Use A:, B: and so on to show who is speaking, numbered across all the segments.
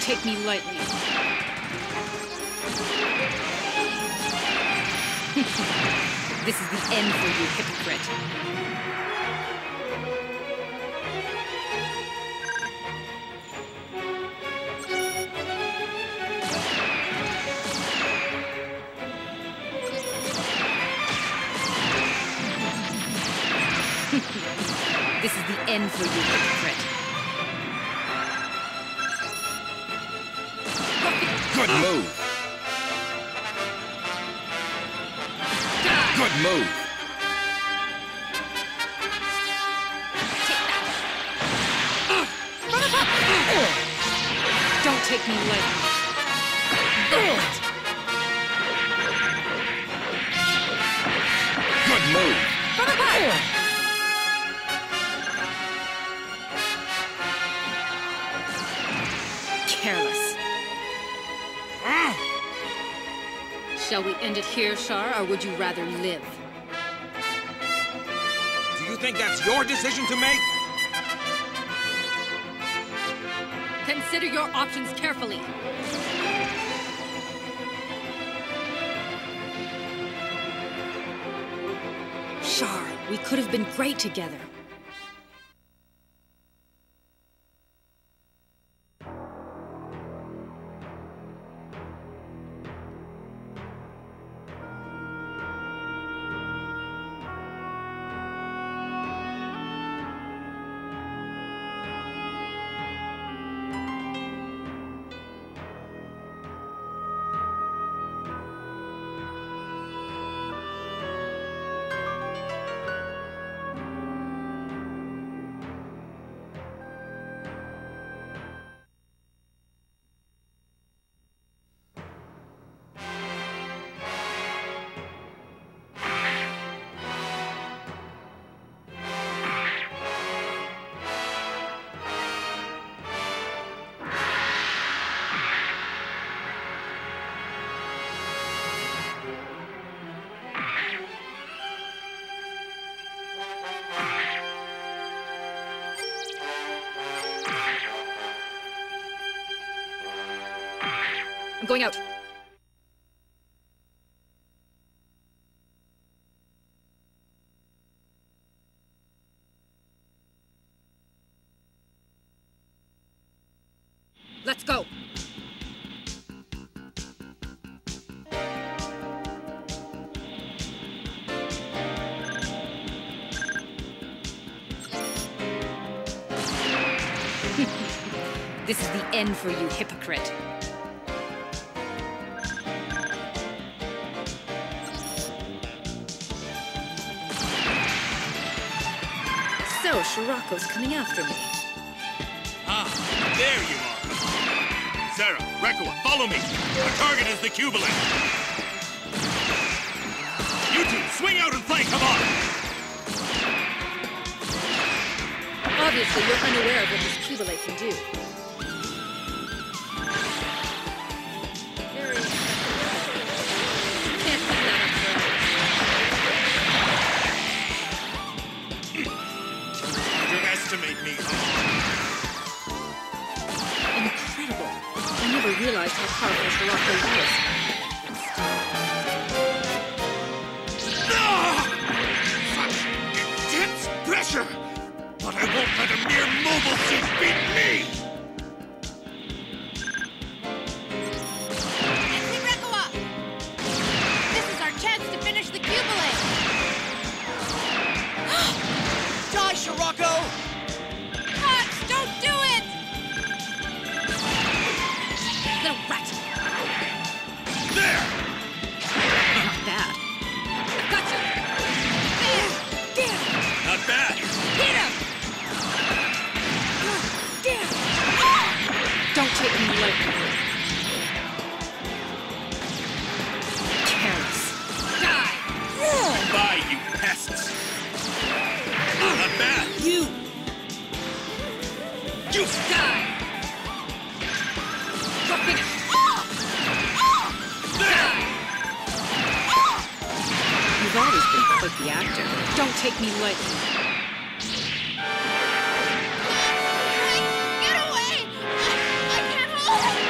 A: take me lightly. This is the end for you, hypocrite. This is the end for you, hypocrite.
B: Good move. Good move.
A: Don't take me lightly.
B: Good move.
A: Careless. Shall we end it here, Shar, or would you rather live?
B: Do you think that's your decision to make?
A: Consider your options carefully. Shar, we could have been great together. I'm going out. Let's go. This is the end for you, hypocrite. So, Shirako's coming after me.
C: Ah, there you are. Sarah, Rekoa, follow me. Our target is the Cubalate. You two, swing out and play, come on!
A: Obviously, you're unaware of what this Cubalate can do. Very can't keep that up forever.
C: Underestimate me, huh?
A: Incredible. I never realized how powerful Shirako was.
C: Such intense pressure! But I won't let a mere mobile suit beat me!
D: Sensei Rekoa! This is our chance to finish the Cubalate!
E: Die, Shirako!
D: Fox, don't do it!
A: Little rat.
C: There!
A: Not bad. Gotcha.
D: Damn!
C: Not bad!
D: Hit him! Damn!
A: Don't take me lightly. Careless.
D: Die!
C: Bye, you pests! Not bad!
A: You!
C: You
D: Die!
A: You're finished.
C: there!
A: You've always been quite the actor. Don't take me lightly.
D: Get away! I can't hold it!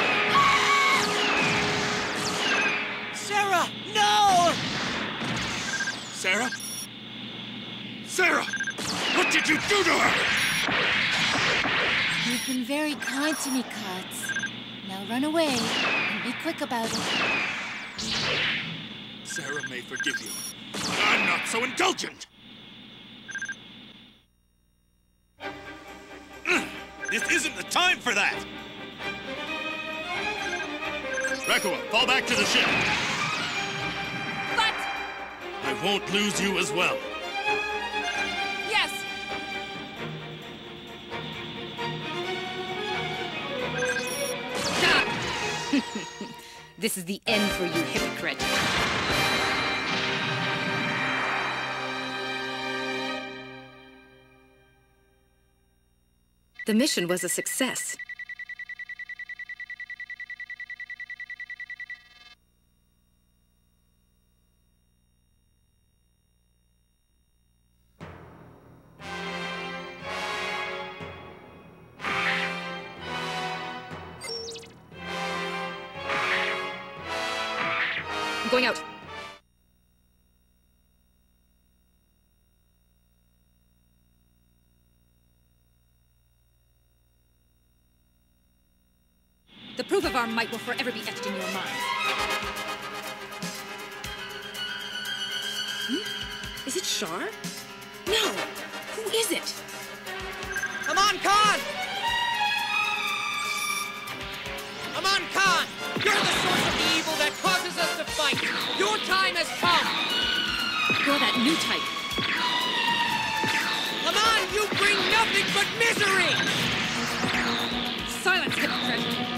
C: Sarah? Sarah! What did you do to her?
D: You've been very kind to me, Cuts. Now run away and be quick about it.
C: Sarah may forgive you, but I'm not so indulgent! This isn't the time for that! Rekua, fall back to the ship!
D: But...
C: I won't lose you as well.
D: yes!
A: This is the end for you, hypocrite. The mission was a success. I'm going out. The proof of our might will forever be etched in your mind. Is it Shar? No! Who is it?
E: Come on, Khan! Come on, Khan! You're the source of the evil that causes us to fight! Your time has come!
A: You're that new type.
E: Come on, you bring nothing but misery!
A: Silence, hypocrite!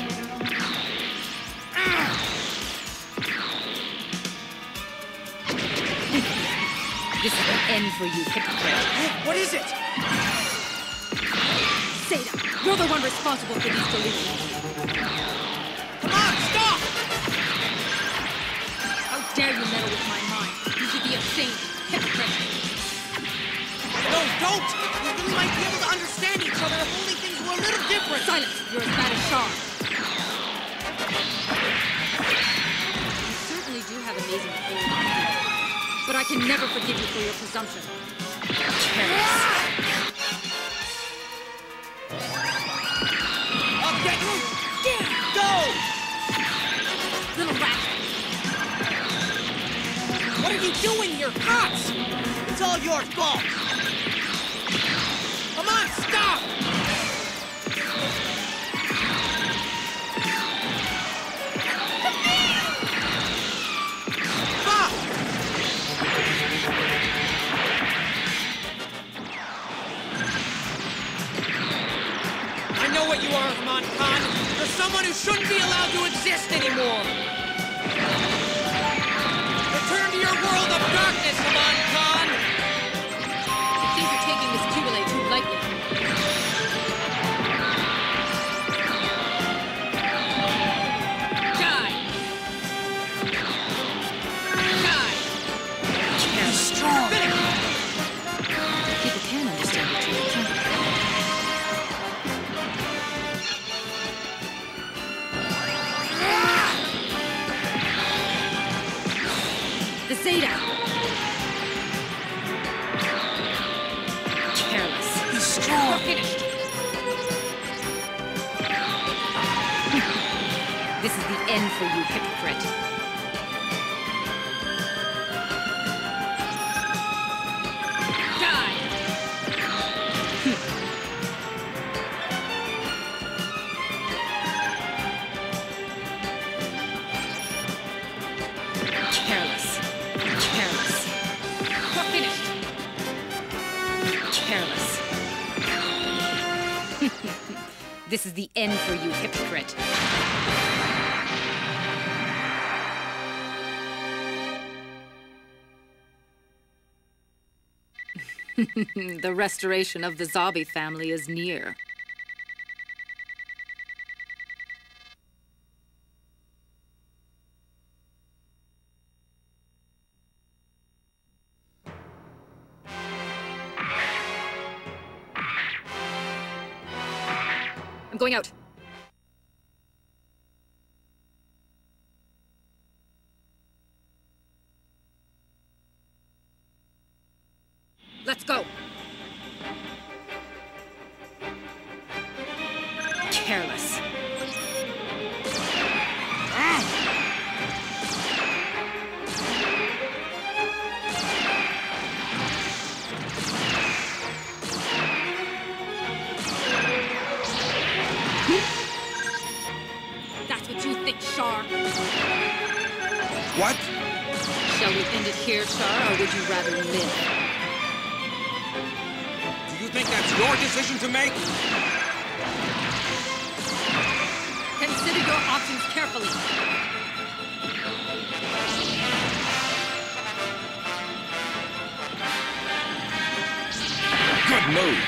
A: This is the end for you, hypocrite.
E: What is it?
A: Zeta, you're the one responsible for these delusions.
E: Come on, stop!
A: How dare you meddle with my mind? You should be ashamed, hypocrite.
E: No, don't! We really might be able to understand each other if only things were a little different!
A: Silence! You're as bad as Shar. You certainly do have amazing ability. But I can never forgive you for your presumption. Careless.
E: I'll get you! Go!
A: Little rat!
E: What are you doing here, Cops? It's all your fault! Come on, stop! Stop! I know what you are, Rahman Khan. You're someone who shouldn't be allowed to exist anymore. Return to your world of darkness, Rahman Khan.
A: I think you're taking this Jubilee too lightly. Die! Die!
E: He's strong.
A: People can understand each other, can't they? The Zeta! Careless.
E: He's strong.
A: We're finished. This is the end for you, hypocrite. Die! Careless. Careless. We're finished. Careless. This is the end for you, hypocrite. The restoration of the Zabi family is near. I'm going out. Let's go. Careless. That's what you think, Char.
B: What?
A: Shall we end it here, Char, or would you rather live?
B: Do you think that's your decision to make?
A: Consider your options carefully.
B: Good move.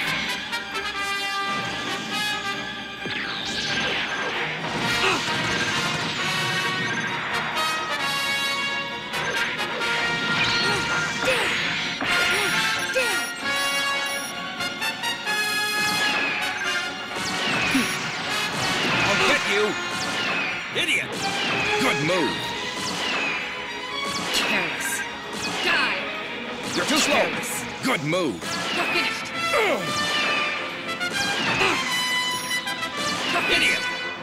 B: I'll get you.
C: Idiot!
B: Good move.
A: Careless. Die!
B: You're too slow.
A: Careless.
B: Good move.
A: You're finished.
C: Idiot!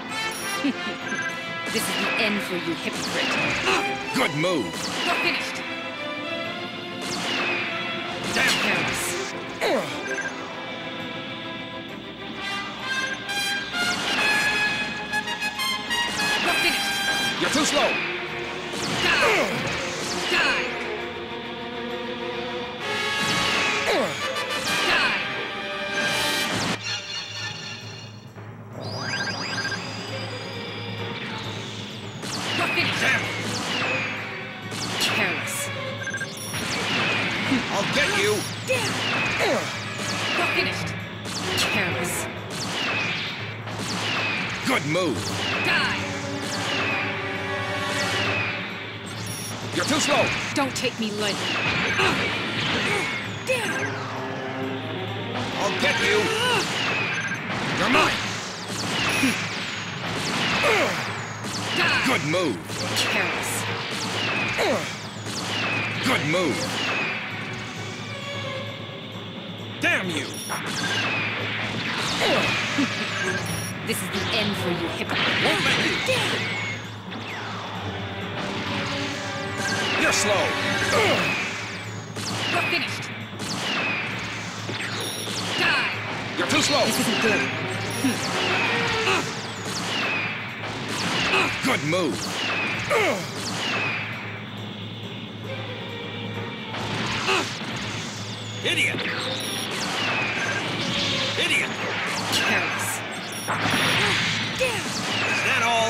A: This is the end for you, hypocrite.
B: Good move.
A: You're finished.
C: Damn!
A: Careless. You're finished.
B: You're too slow.
A: Die! Die! Die! You're finished.
C: Damn!
A: Careless.
B: I'll get you.
A: You're finished. Careless.
B: Good move.
A: Die!
B: You're too slow.
A: Don't take me lightly.
B: I'll get you. You're mine.
A: Die!
B: Good move.
A: Careless.
B: Good move. Damn you.
A: This is the end for you, hypocrite.
C: Won't let you!
B: You're slow.
A: You're finished. Die!
B: You're too slow.
A: This isn't good.
B: Good move.
C: Idiot! Idiot!
A: Careless.
C: Is that all?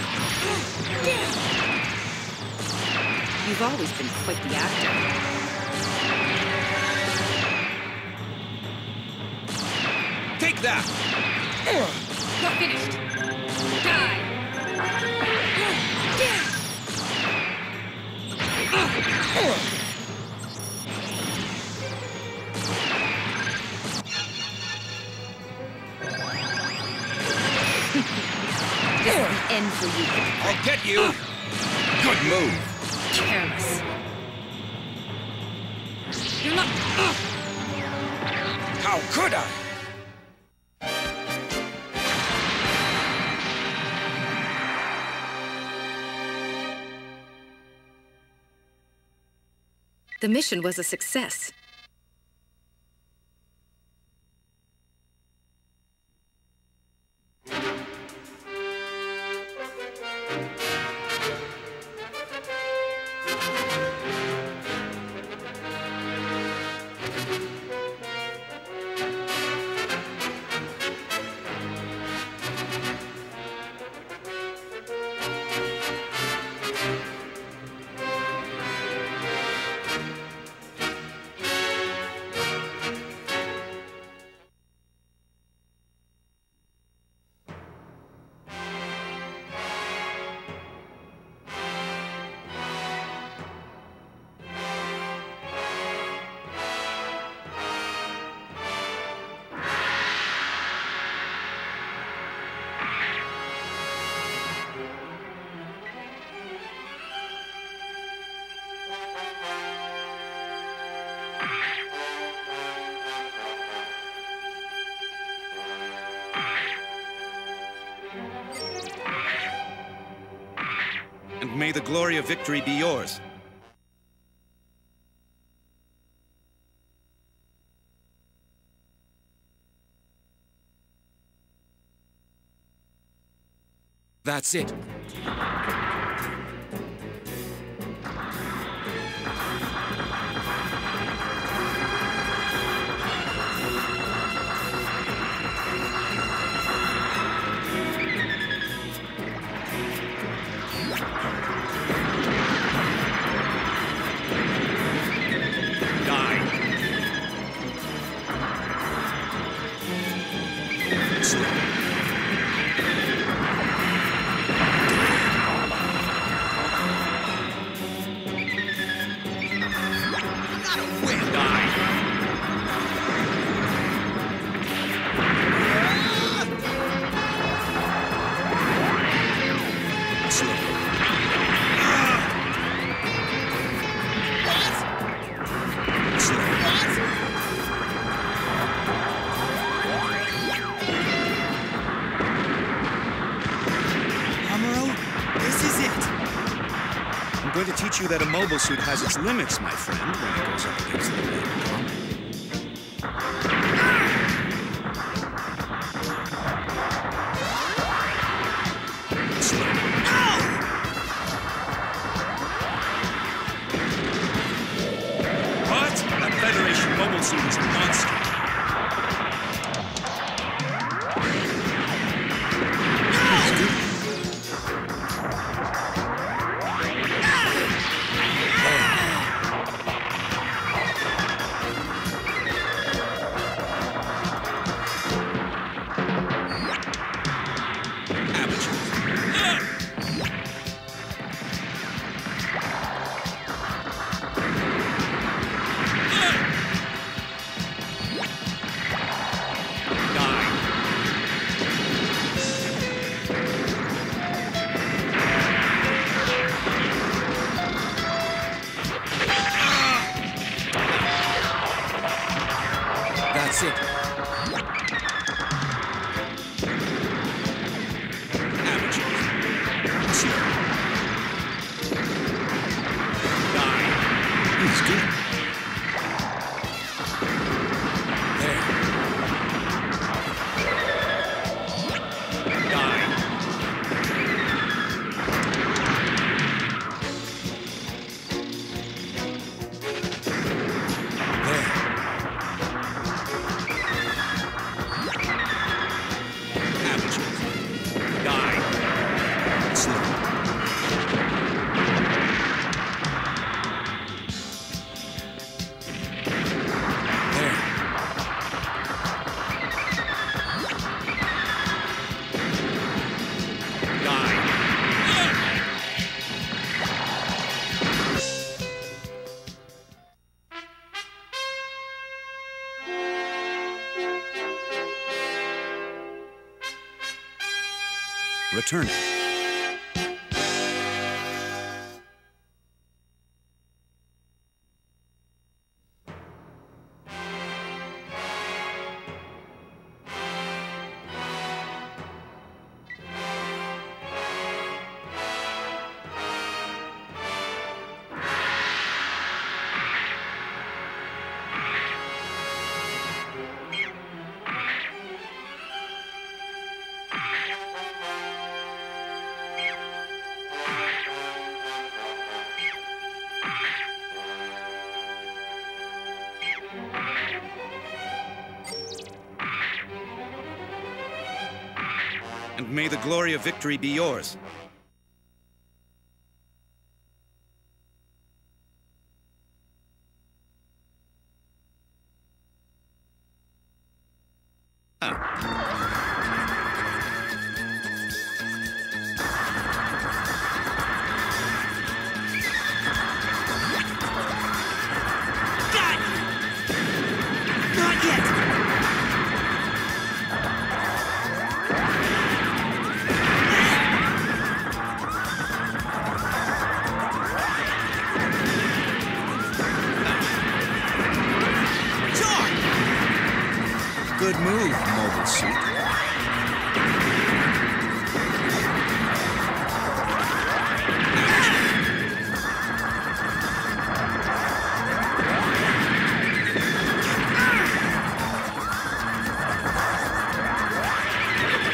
A: You've always been quite the actor.
B: Take that.
A: You're finished. Die! This is the end for you, hypocrite.
B: I'll get you. Good move.
A: Careless. You're not...
B: How could I?
A: The mission was a success.
B: may the glory of victory be yours. That's it. I'm going to teach you that a mobile suit has its limits, my friend, when it goes up against the Robocop. What? That Federation mobile suit is a monster. That's it. Amateurs. Slow. Die. He's good. There. Die. There. Returning. And may the glory of victory be yours. Good move, mobile suit.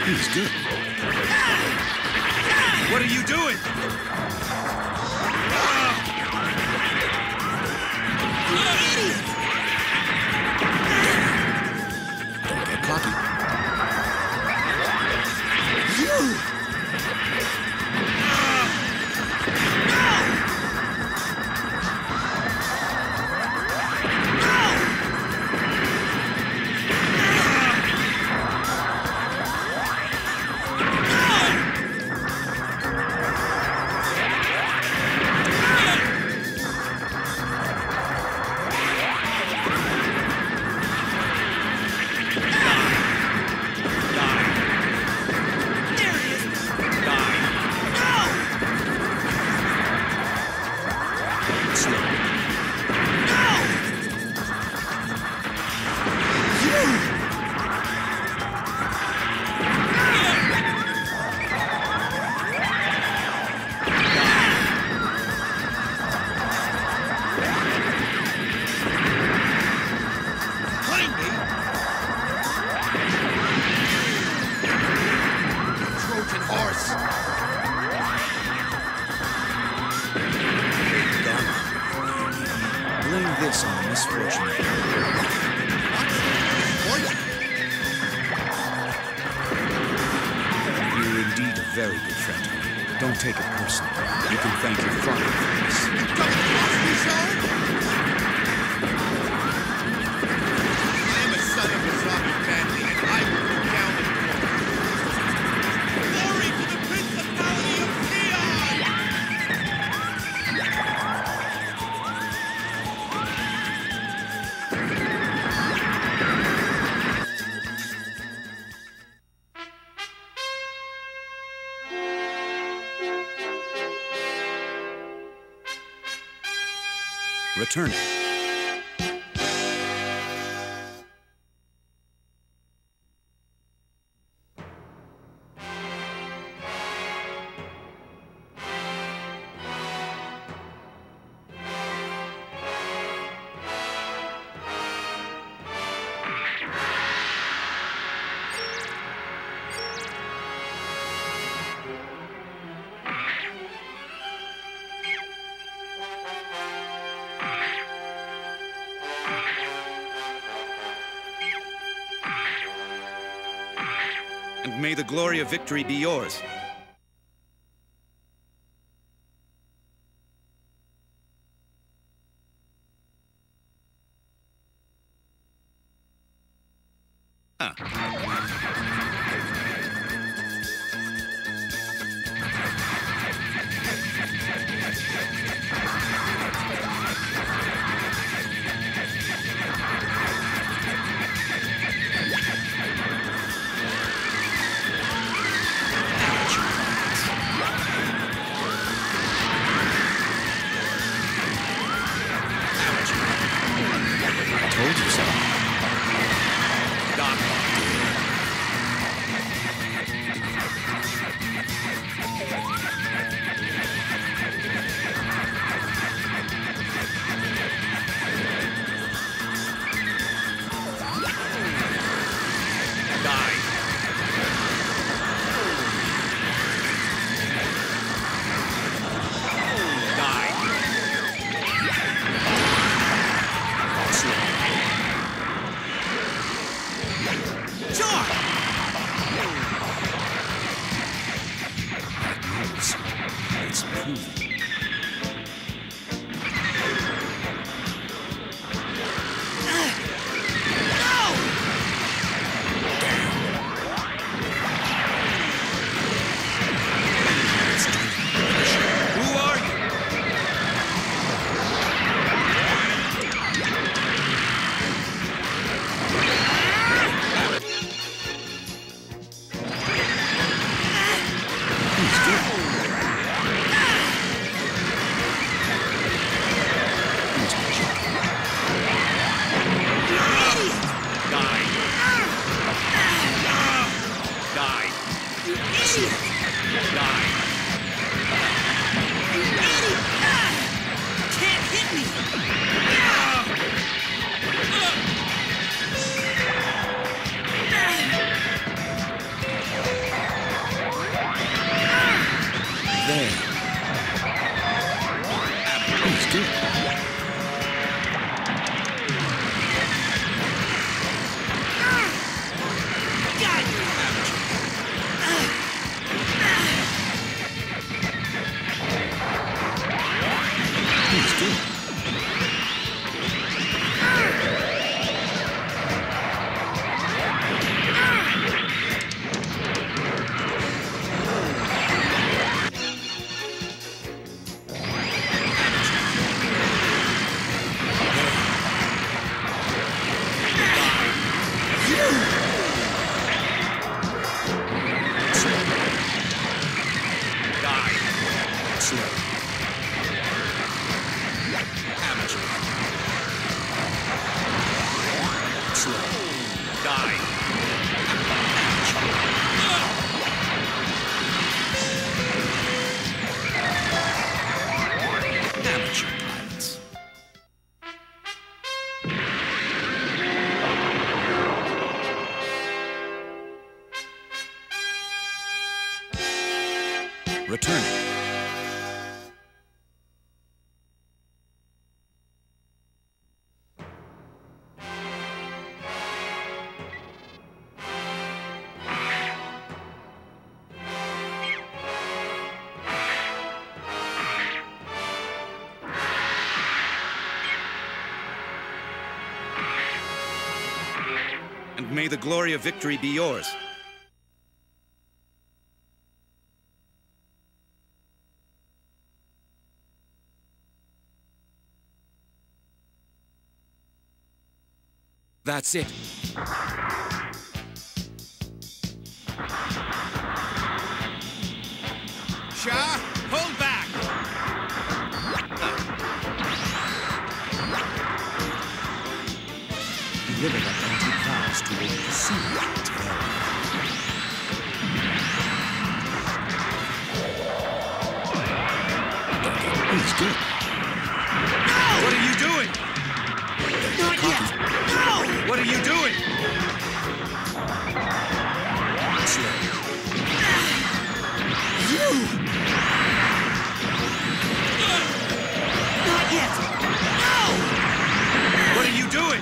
B: He's good. What are you doing? Don't get cocky. Blame this on the misfortune. You're indeed a very good friend to me. Don't take it personally. You can thank your father for this.
C: I am a son of a zombie family, and I will go down the door. Glory to the principality of Neon!
B: Returning. And may the glory of victory be yours. Told you so. Doc.
C: Die.
B: Amateur pilots. Returning. And may the glory of victory be yours. That's it.
C: Shah, hold back!
B: Deliver the empty clouds toward the sea. He's good.
C: What are you doing?
E: Not yet! No!
C: What are you doing?
B: Slow.
E: You! Not yet! No!
C: What are you doing?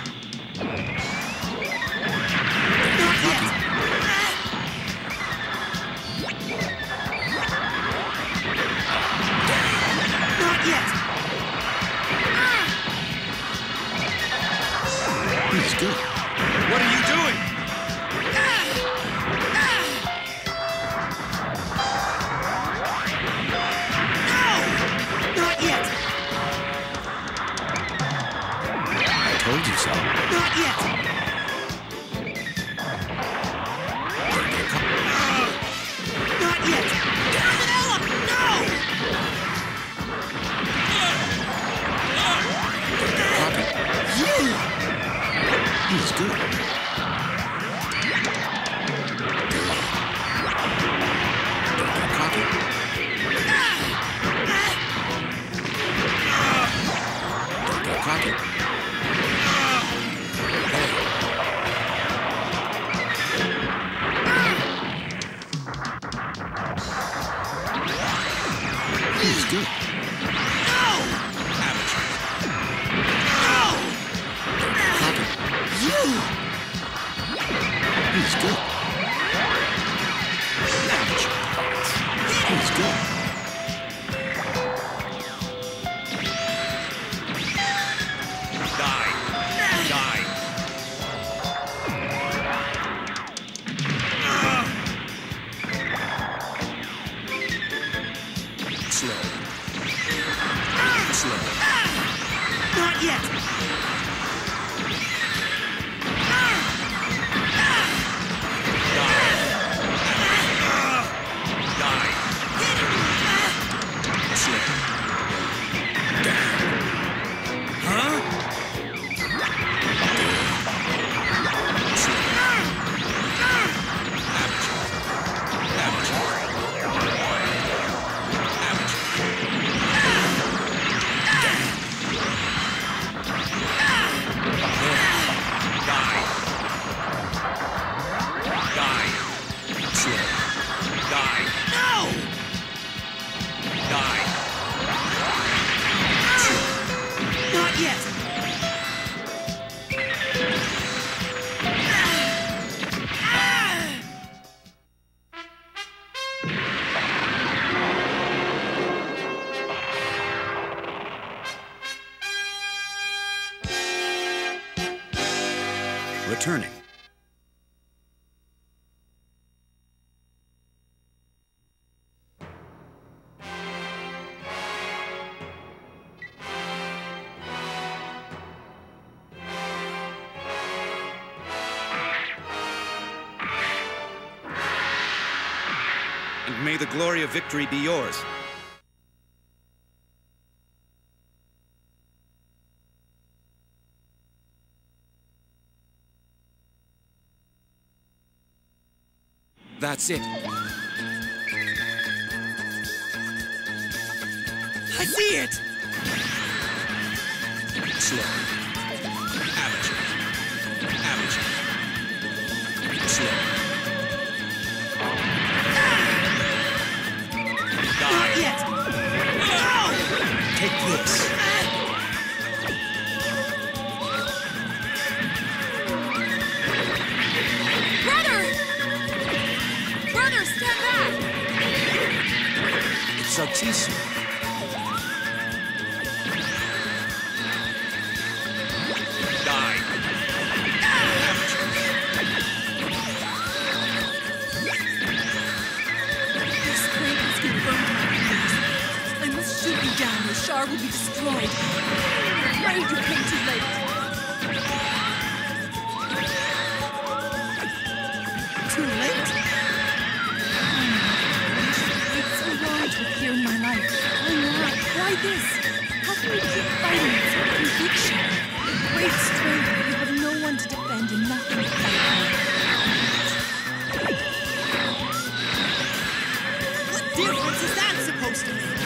E: Not yet! Not yet!
B: He's good.
C: What are you doing?
E: Not yet!
B: I told you so.
E: Not yet! Not yet! Terminella! No!
B: Copy.
E: You!
B: He's good. Copy. Copy. He's good.
C: Amateur.
B: Copy.
E: You!
B: He's good. He's good.
C: Die. Die.
B: Slow. Slow.
E: Not yet!
C: Die.
B: Slow.
C: Huh?
B: Returning. And may the glory of victory be yours. That's it.
E: I see it!
B: Slow. Amateur. Amateur. Slow. Die.
E: Not yet! No!
B: Take this.
A: Brother! Brother, stand back!
B: It's Artisu. Die. Amateur.
A: Your strength has confirmed my fears. I must shoot you down or Shar will be destroyed. I'm afraid you came too late.
E: Too late?
A: It's so long to appear in my life. Why not? Why this? How can you keep fighting with such conviction? Great strength, you have no one to defend and nothing to fight
E: What difference is that supposed to make?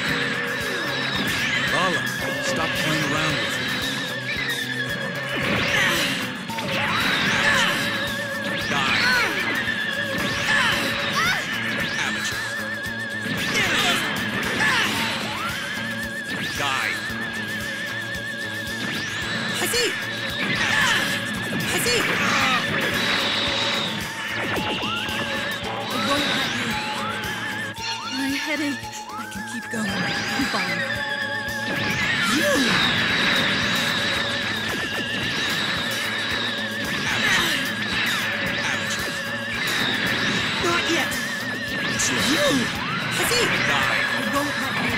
B: Lala, stop playing around with me. Die. Amateur. Die.
E: I see! I see!
A: I won't let you. My headache. I can keep going. I'm fine.
B: Amateur.
E: Not yet!
B: Slow.
E: I see!
B: Die.
A: I won't let you.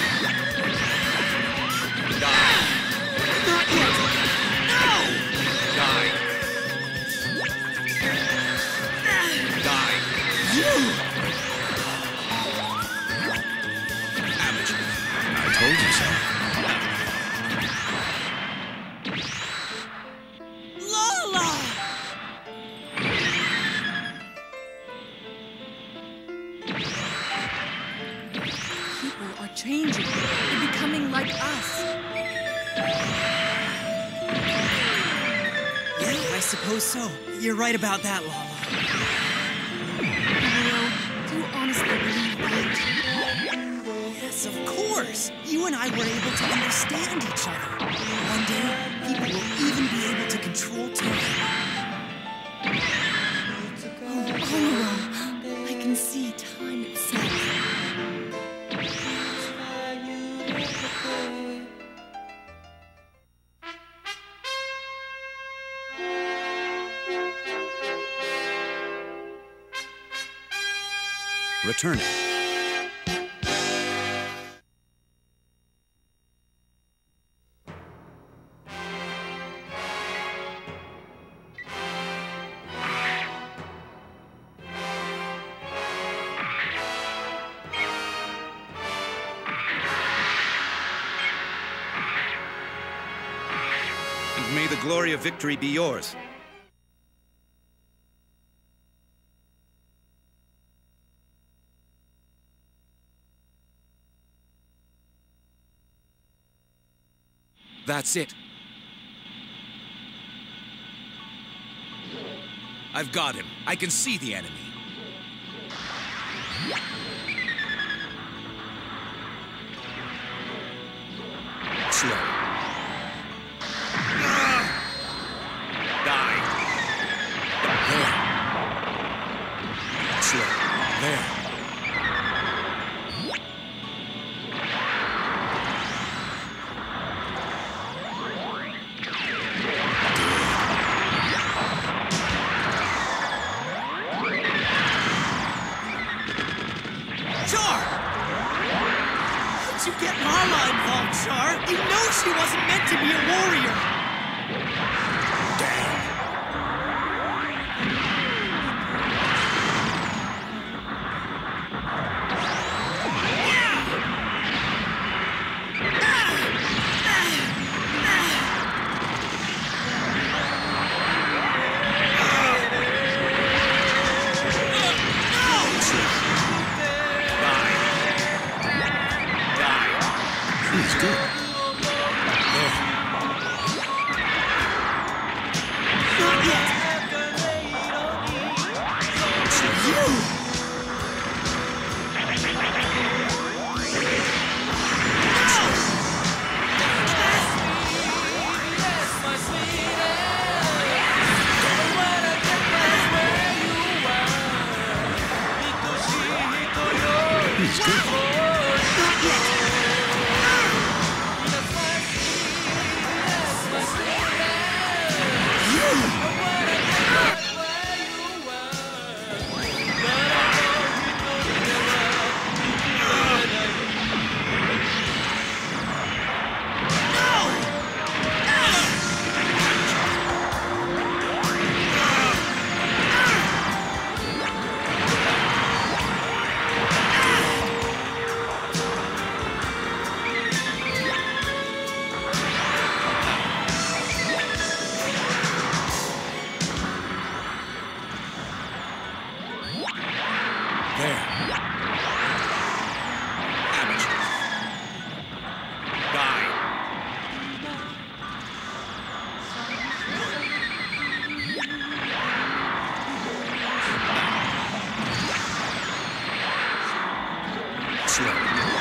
B: Die.
E: Not yet! No!
B: Die. Die. Amateur. I told you so.
E: Lala!
A: People are changing. They're becoming like us.
E: Yeah, I suppose so. You're right about that, Lala.
A: Will, do you honestly believe that?
E: Yes, of course. You and I were able to understand each other. One day, people will even be able to control time.
A: Amuro, I can see time itself.
B: Returning. And may the glory of victory be yours. That's it. I've got him. I can see the enemy. Slow. Die. There. Slow. There.
E: Char! How'd you get Lala involved, Char? You know she Not yet!
B: He's good.
E: Not yet!
B: There. Amateurs. Die. Slow.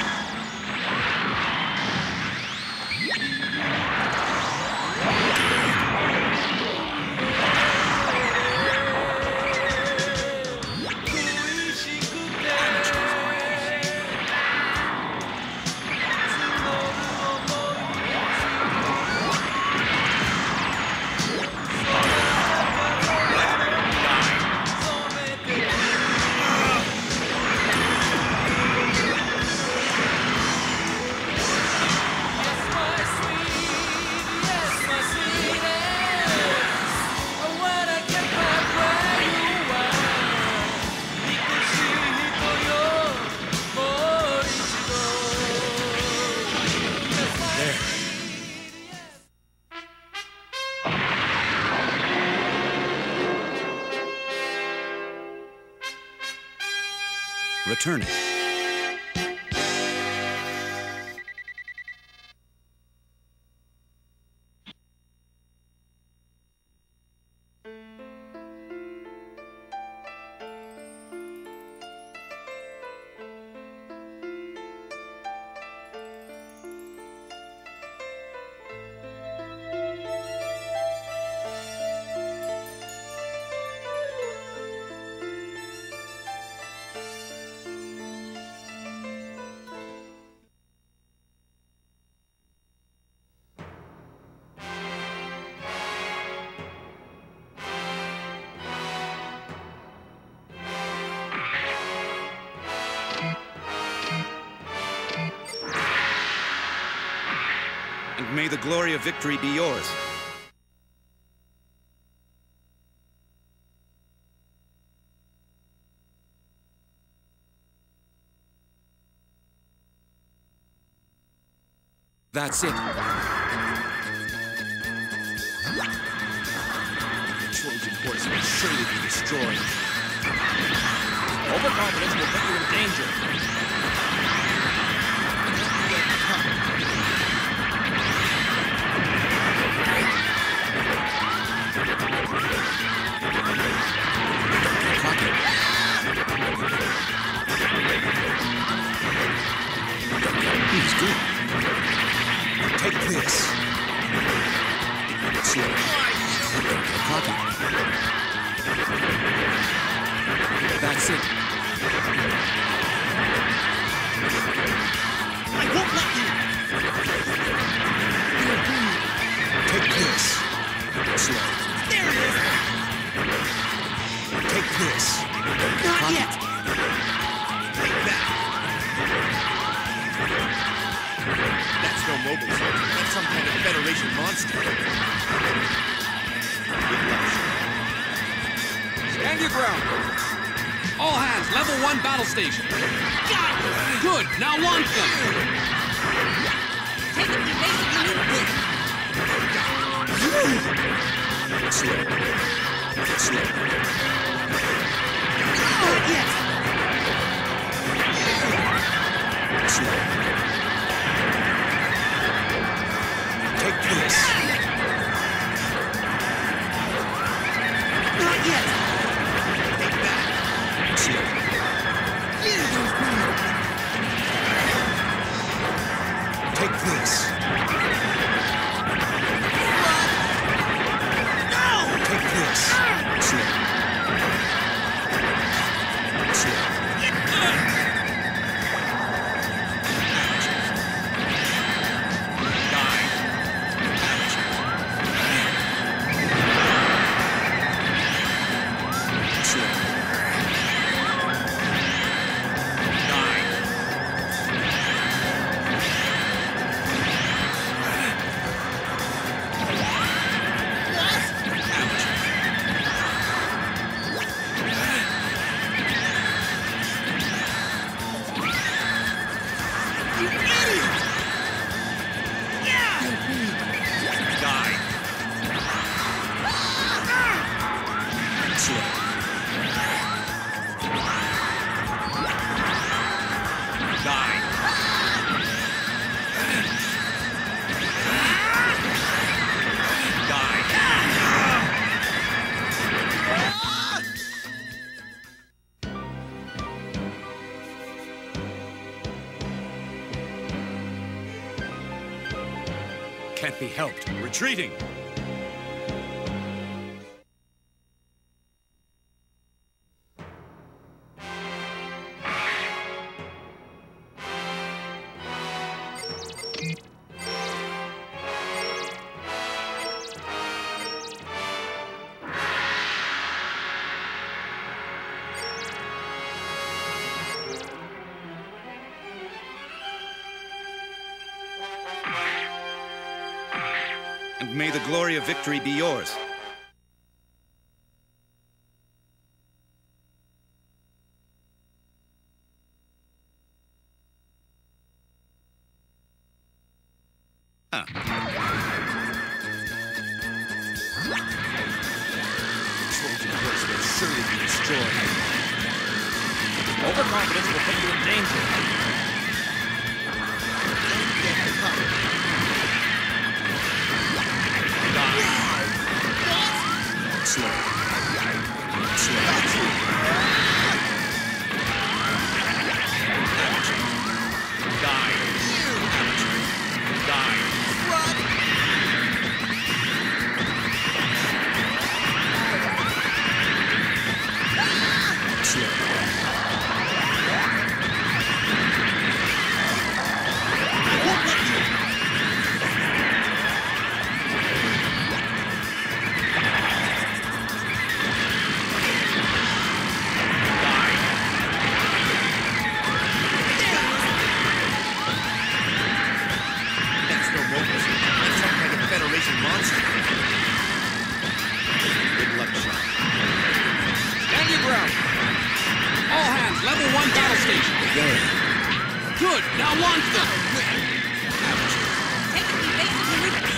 B: Returning. And may the glory of victory be yours. That's it. The Trojan horse will surely be destroyed. Overconfidence will put you in danger. He's good. Take this. Slow. Cocky. That's it.
E: I won't let you!
B: Take this. Slow.
E: There it is!
B: Take this.
E: Not yet!
B: Take that. That's no mobile suit. That's some kind of Federation monster.
F: Stand your ground. All hands, level 1 battle station.
E: Got it!
F: Good, now launch them.
D: Take it, you basically need this.
B: Slow. Slow.
E: Not yet!
B: Slow. Take this. Slow. Die.
C: Can't be helped. Retreating.
B: And may the glory of victory be yours. Huh.
C: Trojan horse will surely be destroyed.
G: Overconfidence will put you in danger.
B: Slow. Slow.
C: Die. Die.
B: Slow.
C: That's no Mobius. That's some kind of Federation monster. Good luck, Shaw.
F: Stand your ground. All hands, level 1 battle station. Good, now launch them.
D: Taking evasive maneuvers.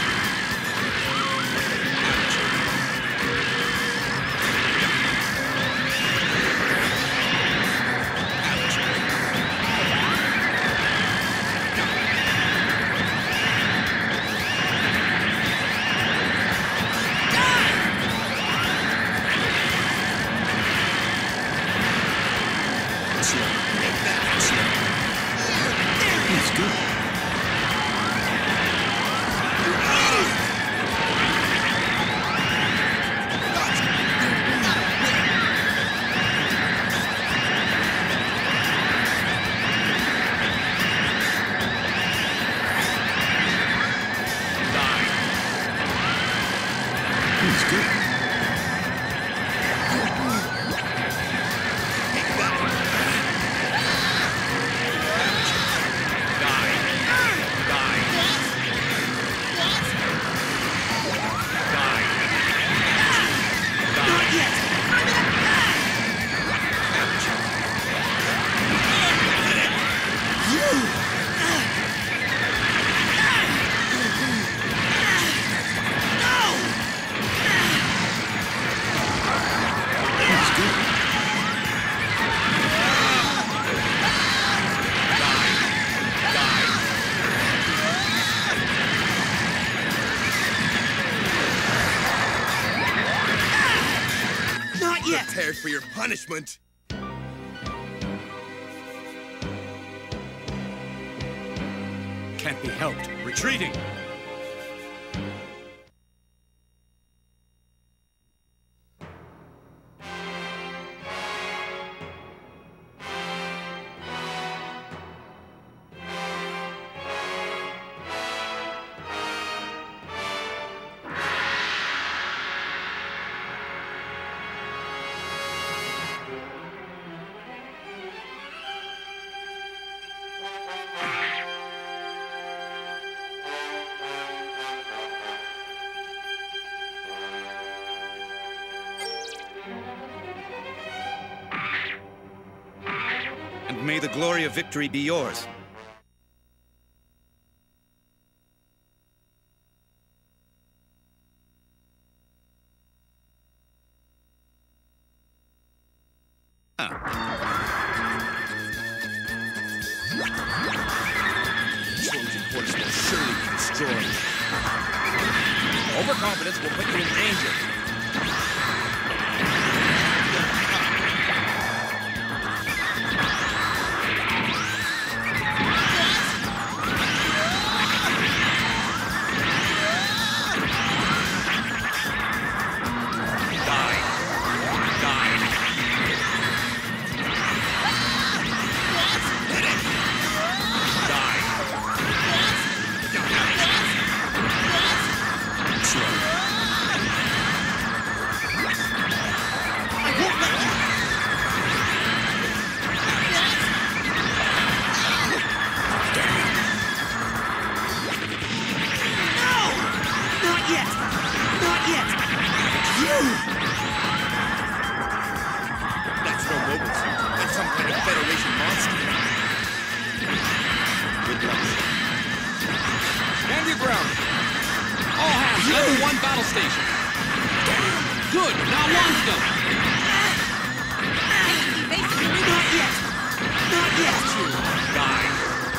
B: He's good. He's good.
E: Not yet!
C: Prepared for your punishment. Can't be helped. Retreating.
B: And may the glory of victory be yours. Trojan horse will surely be destroyed.
G: Overconfidence will put you in danger.
B: That's no mobile suit. That's some kind of Federation monster. Good luck.
F: Stand your ground. All hands, level 1 battle station. Good, now launch them.
E: Not yet! Not yet!
B: Die.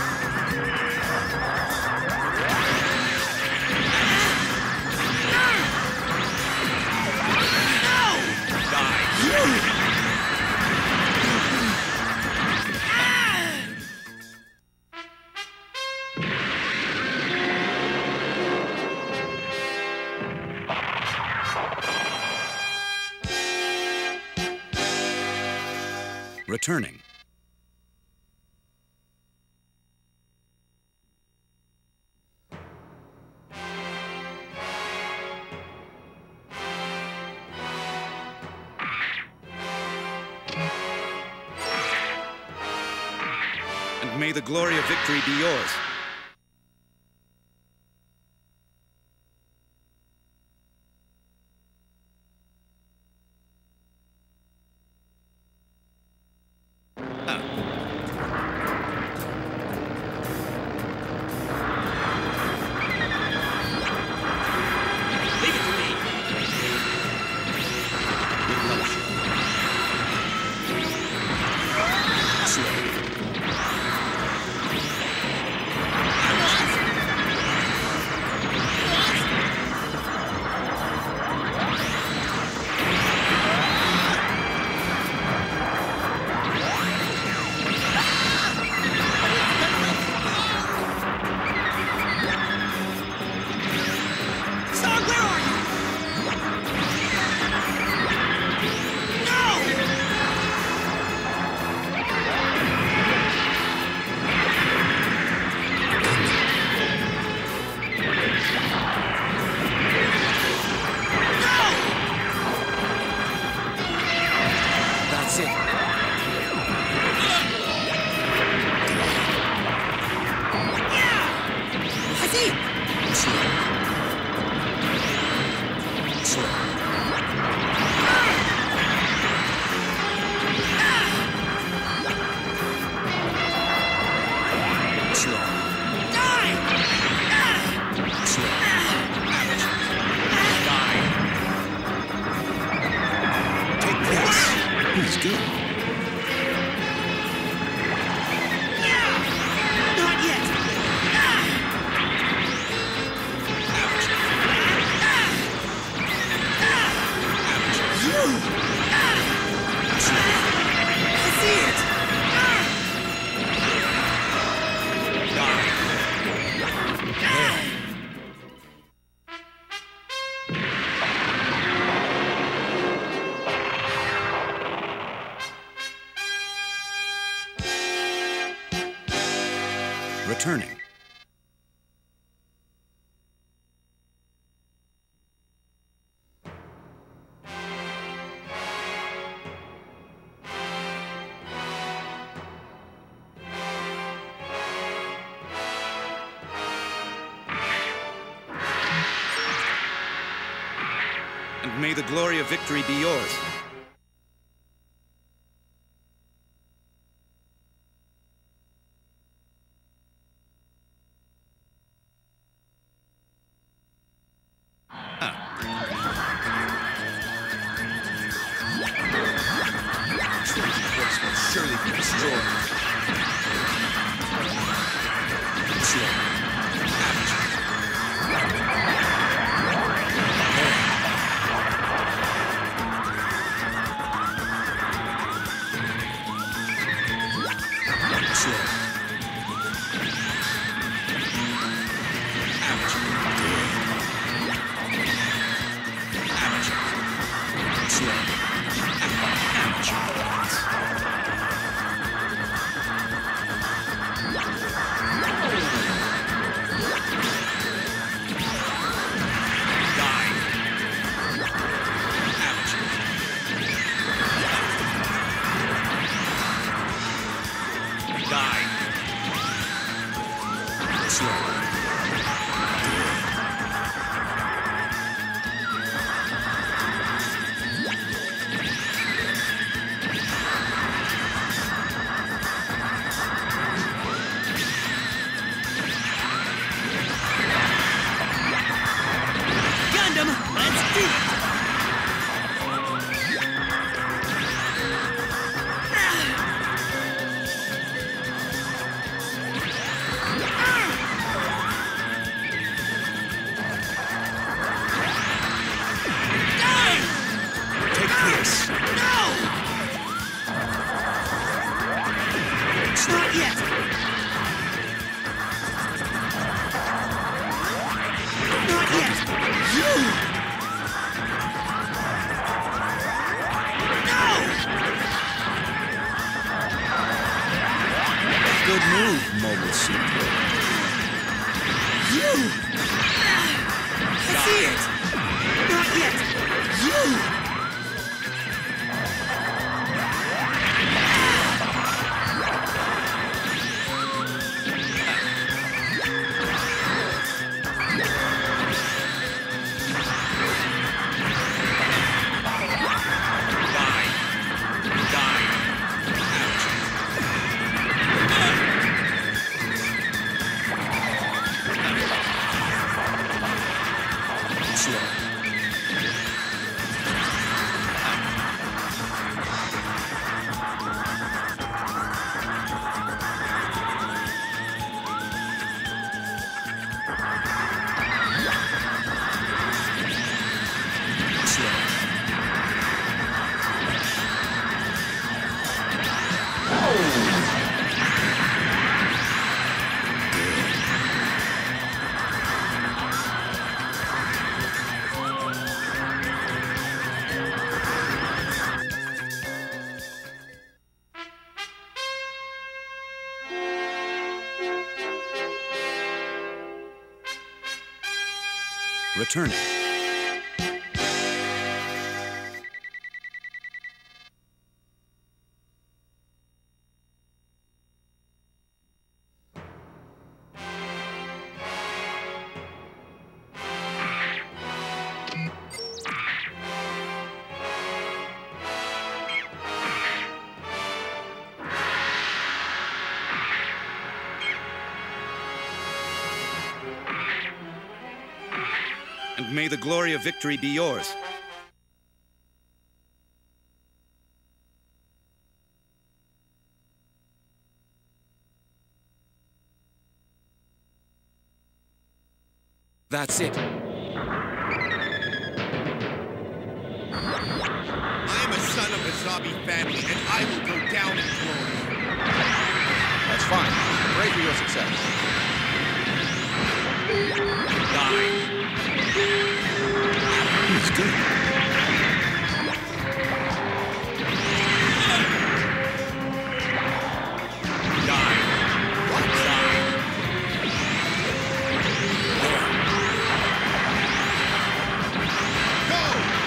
B: Returning. And may the glory of victory be yours. Returning. And may the glory of victory be yours. destroyed. Slow. Amateur. Slow. Amateur. Amateur. Slow. Amateur.
E: Gundam, let's do it!
B: Take this.
E: No! Not yet! Not yet! You! No!
B: Good move, Mobile Suit.
E: You! I see it! Not yet! You!
B: Returning. And may the glory of victory be yours. That's it.
C: I am a son of the Zabi family, and I will go down in glory.
H: That's fine. Pray for your success.
C: Die.
B: He's good.
C: Die. What? Die. Go!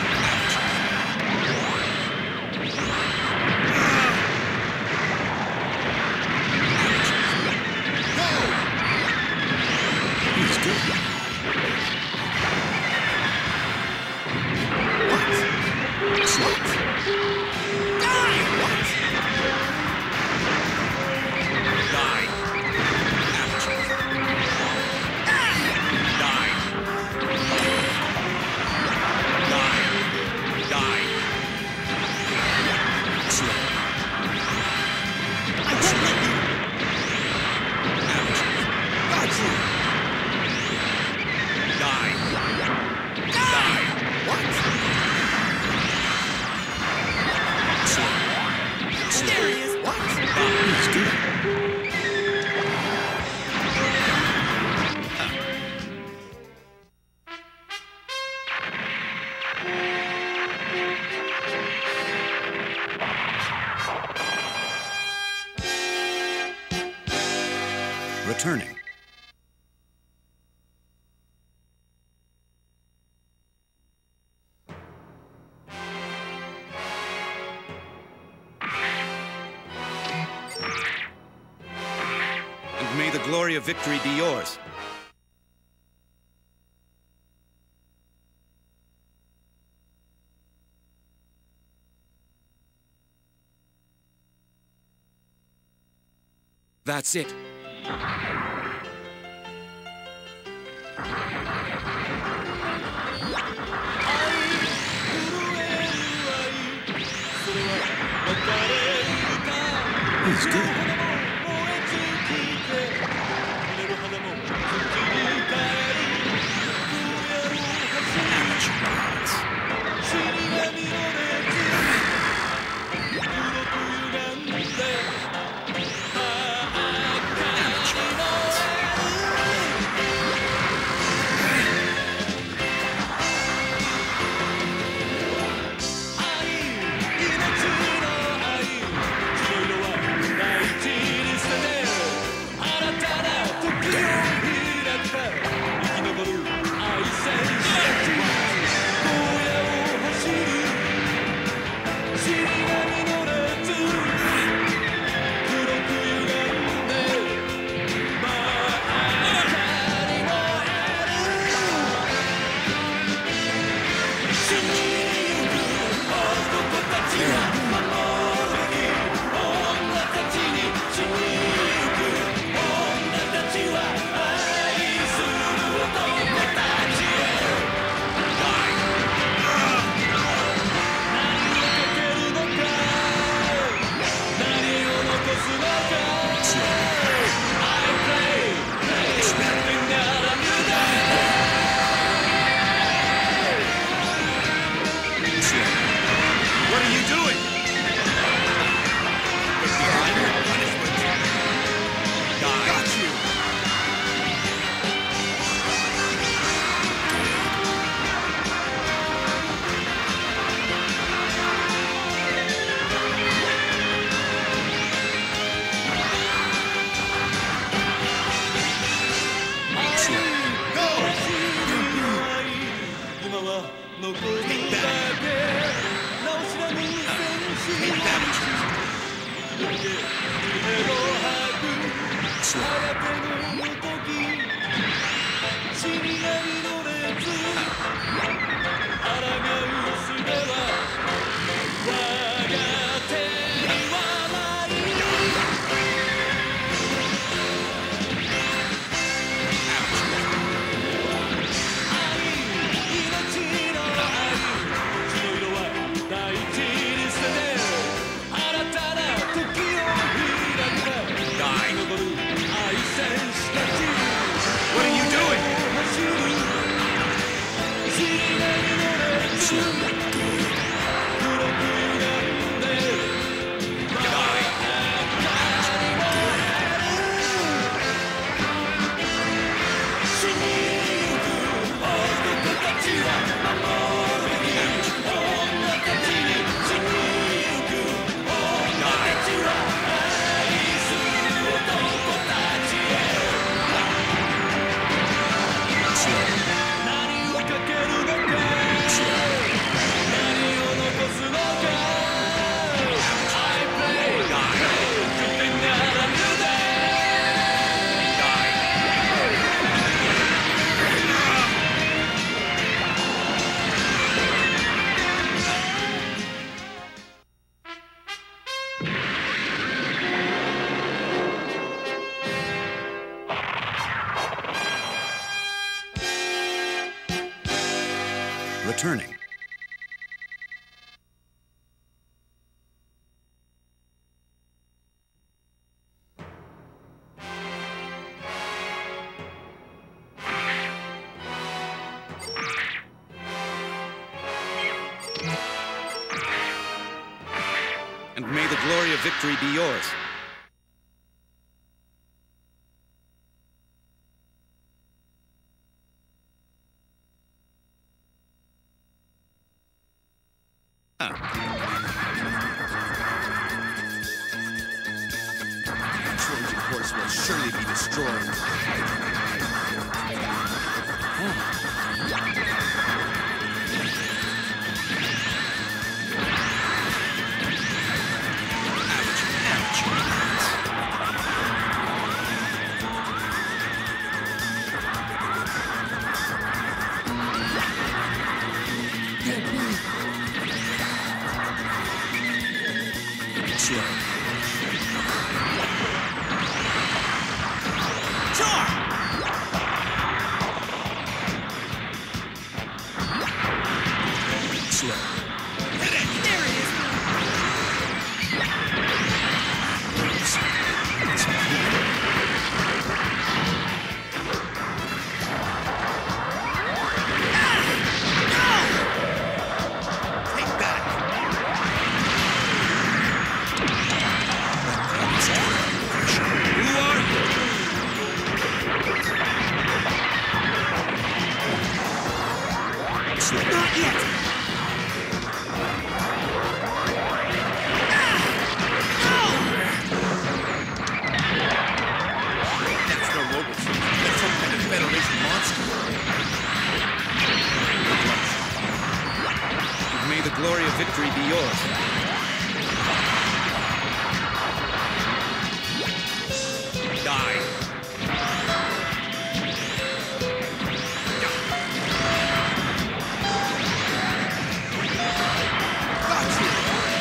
B: He's good. What?
E: Die!
B: What? Die. Amateur. Die. Die. Die. Slow.
E: I
B: do it. Returning. And may the glory of victory be yours. That's it. He's good.
C: What are you doing? Get behind your punishment. Die. Got you.
B: What are you doing? Returning. And may the glory of victory be yours. Trojan horse will surely be destroyed. May the glory of victory be yours. Die. Got you.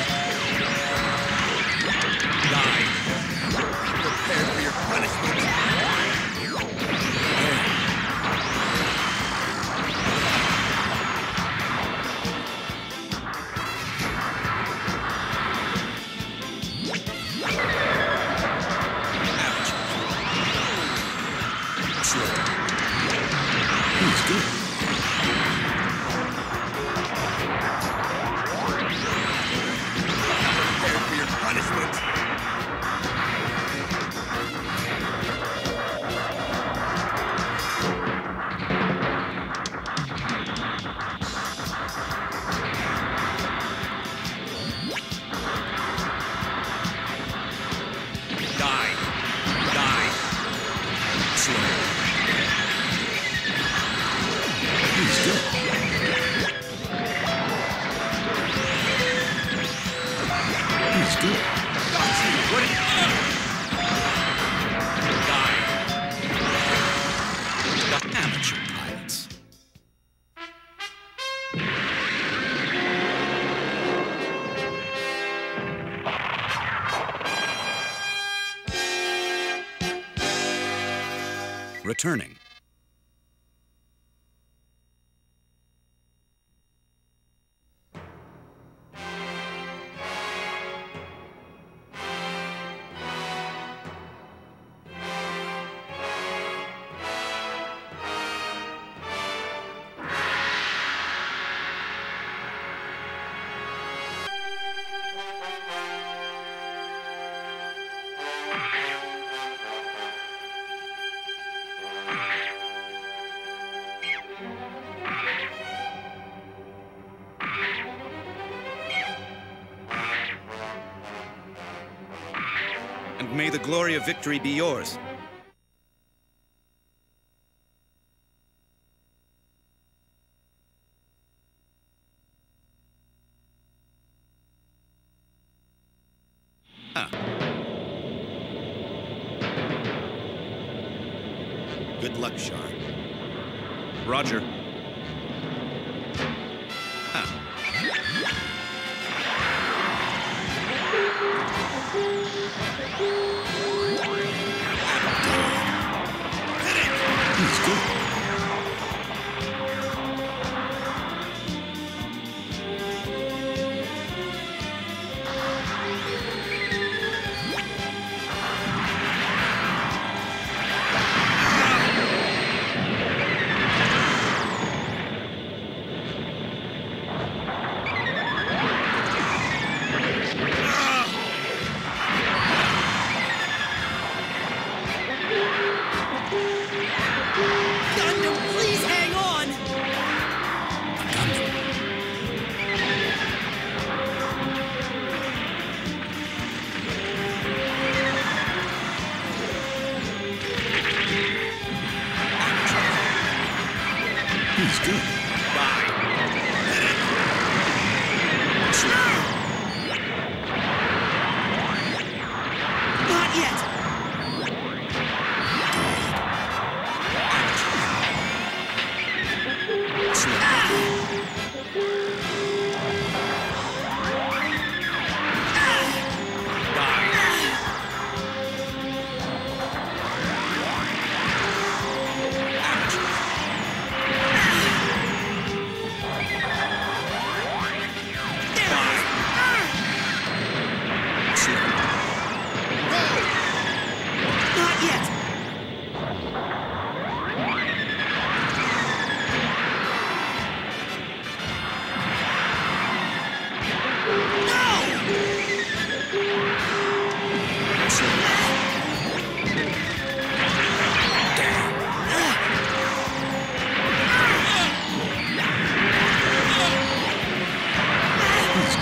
B: Die. Prepare for your punishment. Returning. And may the glory of victory be yours. Good luck, Shar. Roger.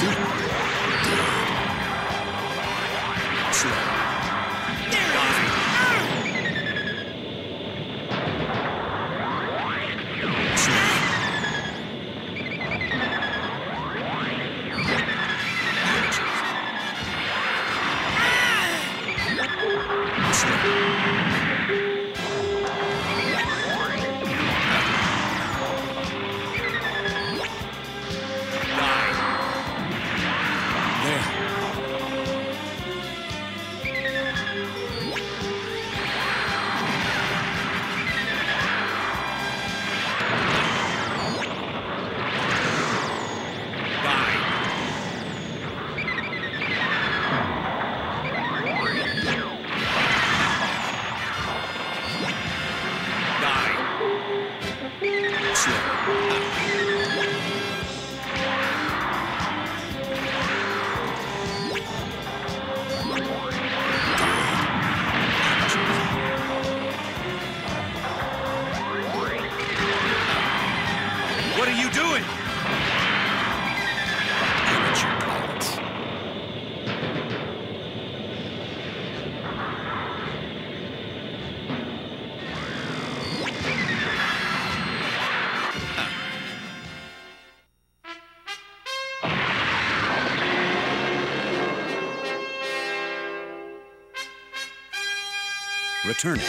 B: What are you doing? Amateur pilots. Returning.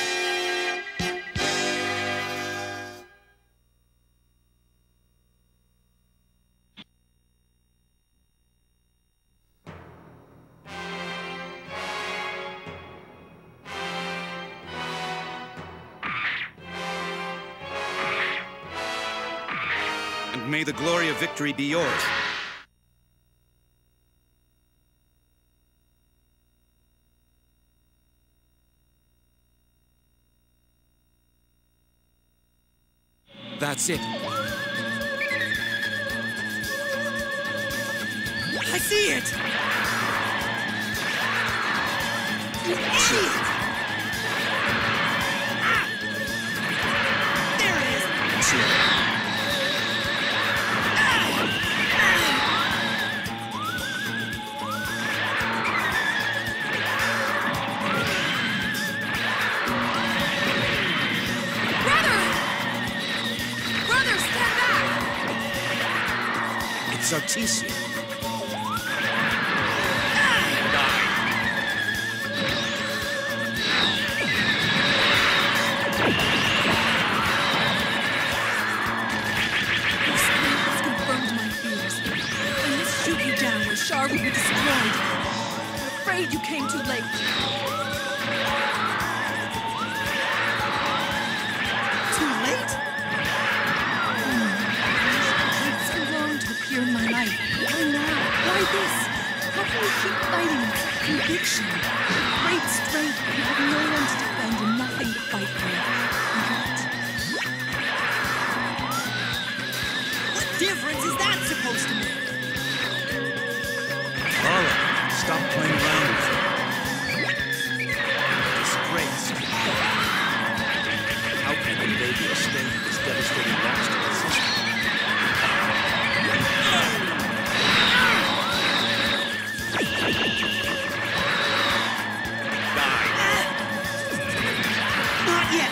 B: And may the glory of victory be yours. That's it.
E: I see it! You idiot! Ah! There it is!
B: It's Artesia.
A: Shar would be destroyed. I'm afraid you came too late.
E: Too late?
A: Waited so long to appear in my life. Why now? Why this? How can you keep fighting with conviction? With great strength, you have no one to defend and nothing to fight for.
E: What difference is that supposed to make?
B: Paula, stop playing around with her. Disgrace.
G: How can the baby sustain this devastating loss to the system?
E: Not yet!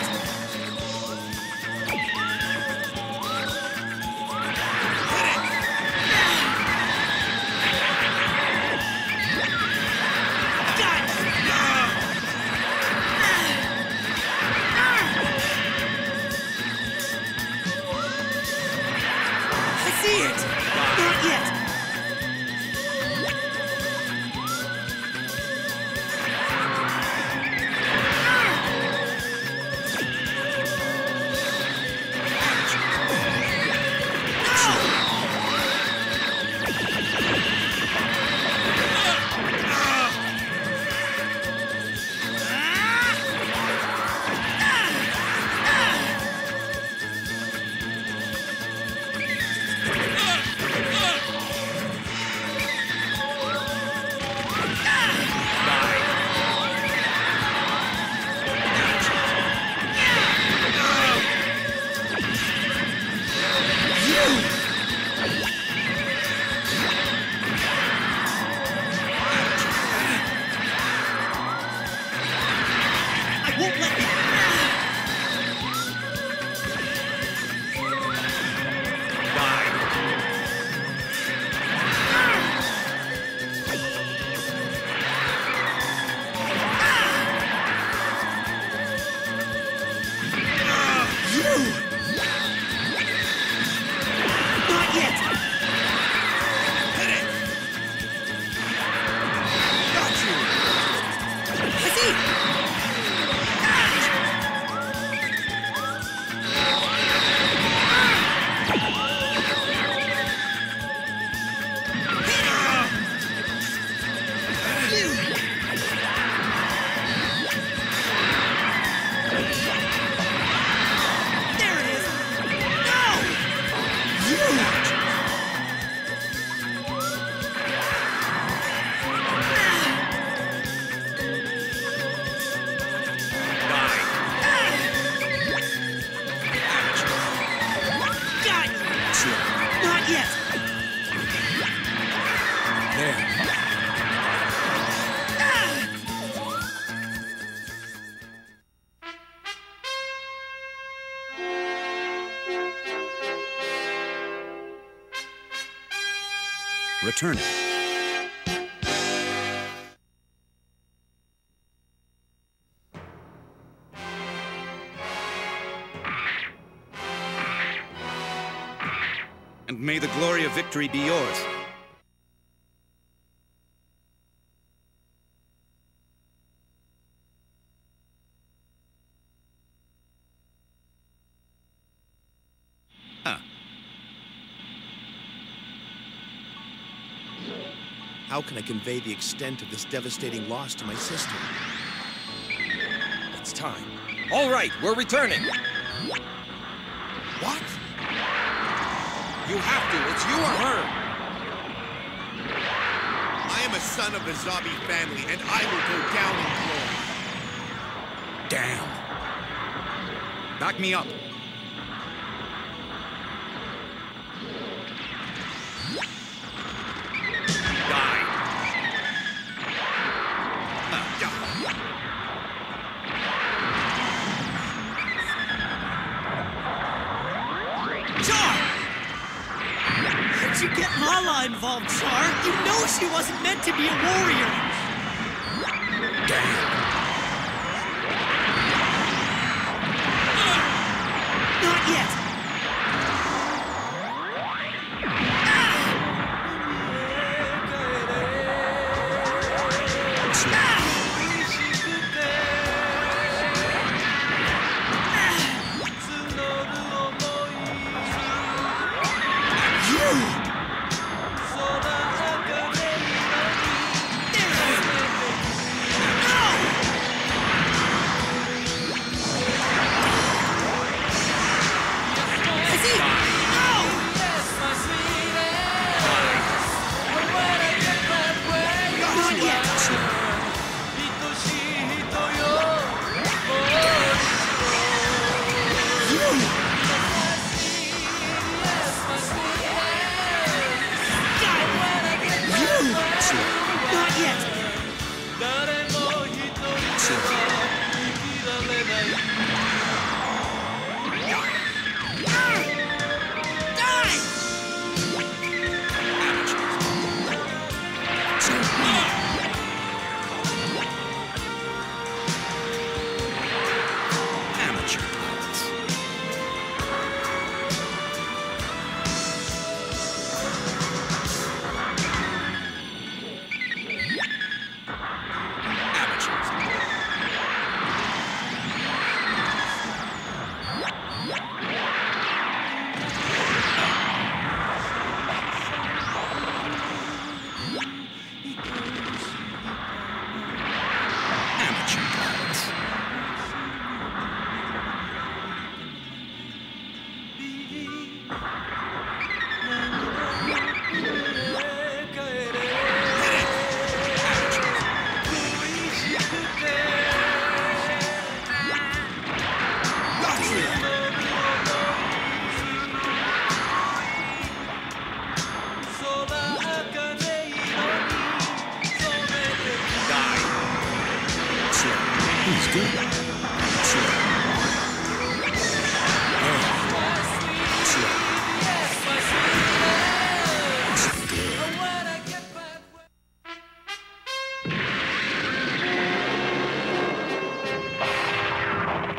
F: there.
B: Returning. And may the glory of victory be yours.
G: How can I convey the extent of this devastating loss to my sister?
H: It's time. All right, we're returning.
G: What?
H: You have to. It's you or her.
C: I am a son of the Zabi family, and I will go down in glory.
B: Damn. Back me up. Die.
E: Char! How'd you get Lala involved, Char? You know she wasn't meant to be a warrior! Not yet!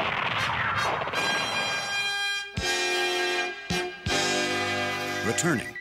B: Returning.